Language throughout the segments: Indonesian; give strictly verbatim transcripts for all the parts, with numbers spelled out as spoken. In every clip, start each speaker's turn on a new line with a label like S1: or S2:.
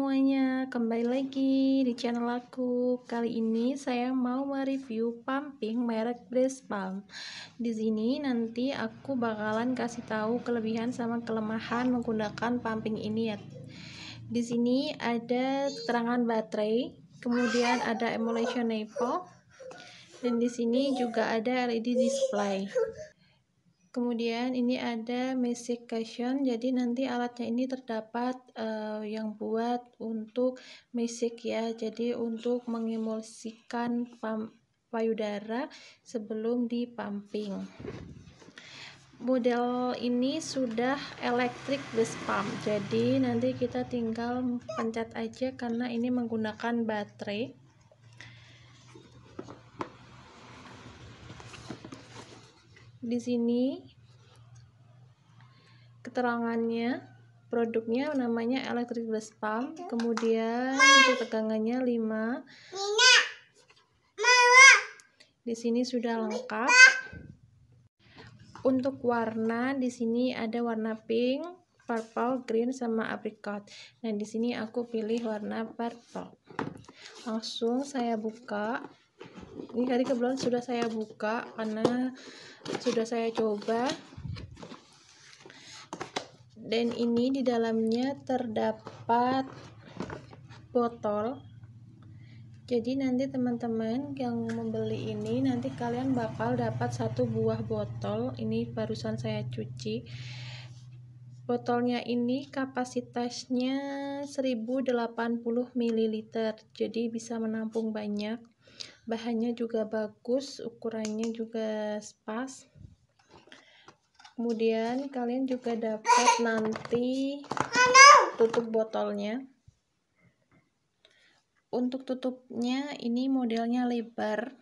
S1: semuanya, kembali lagi di channel aku. Kali ini saya mau mereview pumping merek Breeze Pump. Di sini nanti aku bakalan kasih tahu kelebihan sama kelemahan menggunakan pumping ini ya. Di sini ada keterangan baterai, kemudian ada emulation nipple, dan di sini juga ada L E D display. Kemudian ini ada magic cushion, jadi nanti alatnya ini terdapat uh, yang buat untuk magic ya, jadi untuk mengemulsikan payudara sebelum dipumping. Model ini sudah electric breast pump, jadi nanti kita tinggal pencet aja karena ini menggunakan baterai. Di sini keterangannya, produknya namanya electric breast pump, kemudian untuk tegangannya lima. Di sini sudah lengkap. Untuk warna di sini ada warna pink, purple, green sama apricot. Nah, di sini aku pilih warna purple. Langsung saya buka. Ini tadi kebetulan sudah saya buka karena sudah saya coba. Dan ini di dalamnya terdapat botol. Jadi nanti teman-teman yang membeli ini nanti kalian bakal dapat satu buah botol. Ini barusan saya cuci. Botolnya ini kapasitasnya seribu delapan puluh mililiter. Jadi bisa menampung banyak. Bahannya juga bagus, ukurannya juga pas. Kemudian kalian juga dapat nanti tutup botolnya. Untuk tutupnya ini modelnya lebar.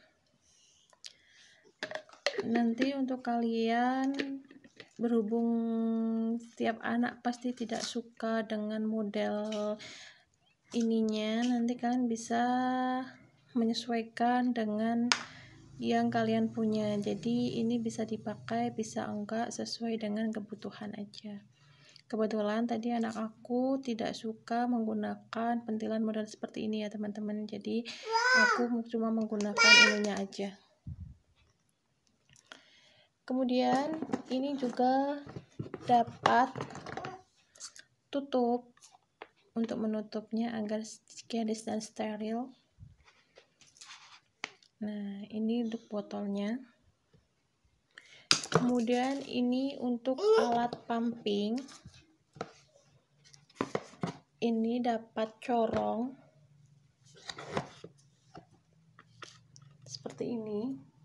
S1: Nanti untuk kalian, berhubung setiap anak pasti tidak suka dengan model ininya, nanti kalian bisa menyesuaikan dengan yang kalian punya. Jadi ini bisa dipakai, bisa enggak, sesuai dengan kebutuhan aja. Kebetulan tadi anak aku tidak suka menggunakan pentilan model seperti ini ya teman-teman, jadi aku cuma menggunakan ininya aja. Kemudian ini juga dapat tutup untuk menutupnya agar higienis dan steril. Nah, ini untuk botolnya. Kemudian ini untuk alat pumping. Ini dapat corong seperti ini.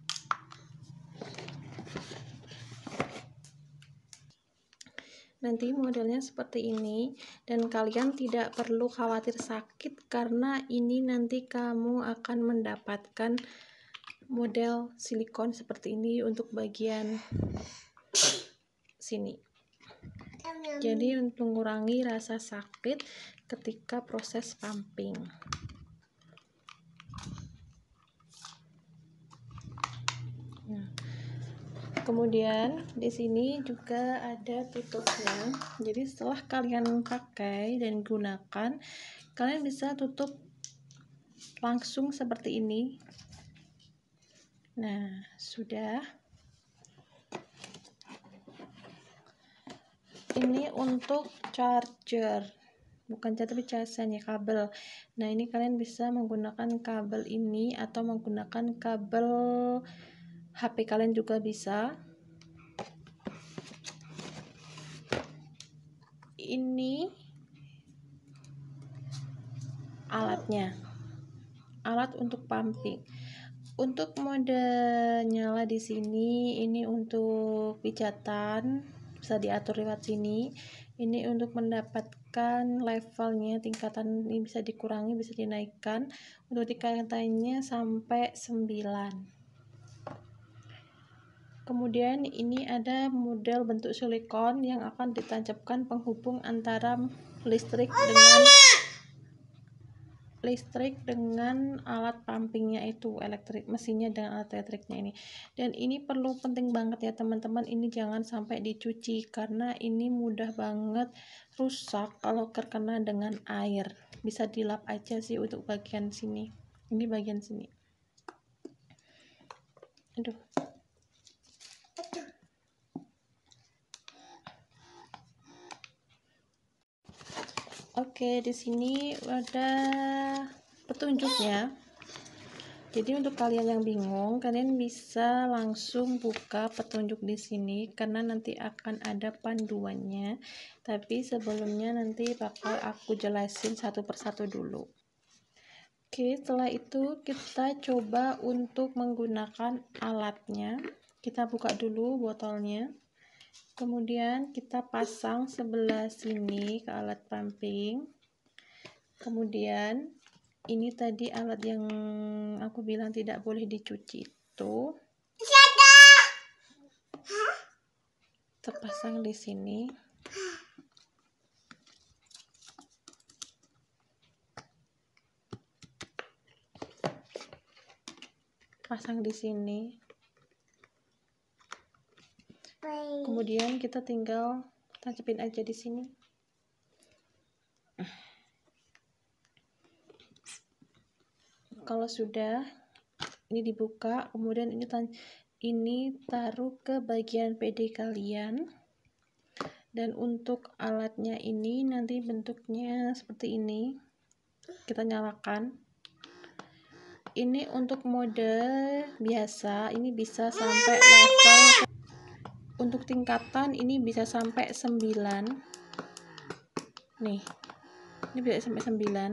S1: Nanti modelnya seperti ini, dan kalian tidak perlu khawatir sakit karena ini nanti kamu akan mendapatkan model silikon seperti ini untuk bagian sini. Jadi untuk mengurangi rasa sakit ketika proses pumping. Nah, kemudian di sini juga ada tutupnya. Jadi setelah kalian pakai dan gunakan, kalian bisa tutup langsung seperti ini. Nah, sudah. Ini untuk charger, bukan charger tapi casannya, kabel. Nah, ini kalian bisa menggunakan kabel ini atau menggunakan kabel H P kalian juga bisa. Ini alatnya, alat untuk pumping. Untuk mode nyala di sini, ini untuk pijatan, bisa diatur lewat sini. Ini untuk mendapatkan levelnya, tingkatan ini bisa dikurangi, bisa dinaikkan. Untuk tingkatannya sampai sembilan. Kemudian ini ada model bentuk silikon yang akan ditancapkan penghubung antara listrik dengan listrik dengan alat pumpingnya itu, elektrik mesinnya dengan alat elektriknya ini. Dan ini perlu penting banget ya teman-teman, ini jangan sampai dicuci karena ini mudah banget rusak kalau terkena dengan air. Bisa dilap aja sih untuk bagian sini, ini bagian sini. Aduh. Oke, di sini ada petunjuknya. Jadi untuk kalian yang bingung, kalian bisa langsung buka petunjuk di sini karena nanti akan ada panduannya. Tapi sebelumnya nanti bakal aku jelasin satu persatu dulu. Oke, setelah itu kita coba untuk menggunakan alatnya. Kita buka dulu botolnya. Kemudian kita pasang sebelah sini ke alat pumping. Kemudian ini tadi alat yang aku bilang tidak boleh dicuci itu terpasang di sini. Pasang di sini. Kemudian kita tinggal tancapin aja di sini. Kalau sudah, ini dibuka, kemudian ini ini taruh ke bagian P D kalian. Dan untuk alatnya ini nanti bentuknya seperti ini. Kita nyalakan. Ini untuk mode biasa, ini bisa sampai level, untuk tingkatan ini bisa sampai sembilan. Nih, ini bisa sampai sembilan.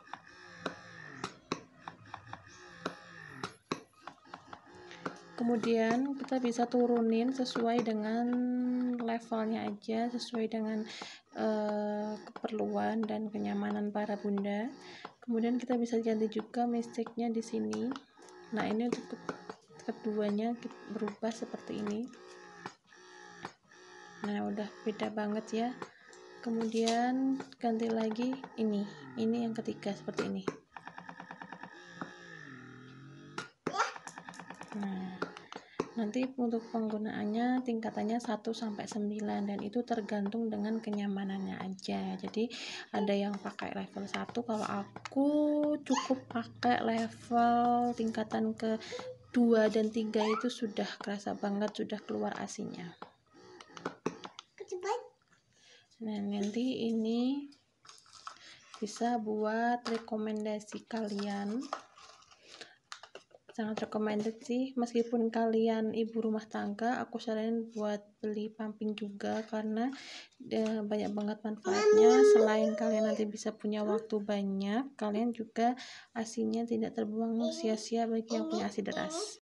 S1: Kemudian kita bisa turunin sesuai dengan levelnya aja, sesuai dengan uh, keperluan dan kenyamanan para bunda. Kemudian kita bisa ganti juga mistiknya di sini. Nah, ini untuk keduanya berubah seperti ini. Nah, udah beda banget ya. Kemudian ganti lagi ini. Ini yang ketiga seperti ini. Nah, nanti untuk penggunaannya tingkatannya satu sampai sembilan dan itu tergantung dengan kenyamanannya aja. Jadi ada yang pakai level satu, kalau aku cukup pakai level tingkatan ke dua dan tiga itu sudah kerasa banget, sudah keluar asinya. Nah, nanti ini bisa buat rekomendasi kalian. Sangat recommended sih, meskipun kalian ibu rumah tangga, aku saranin buat beli pumping juga karena e, banyak banget manfaatnya. Selain kalian nanti bisa punya waktu banyak, kalian juga asinya tidak terbuang sia-sia bagi yang punya asi deras.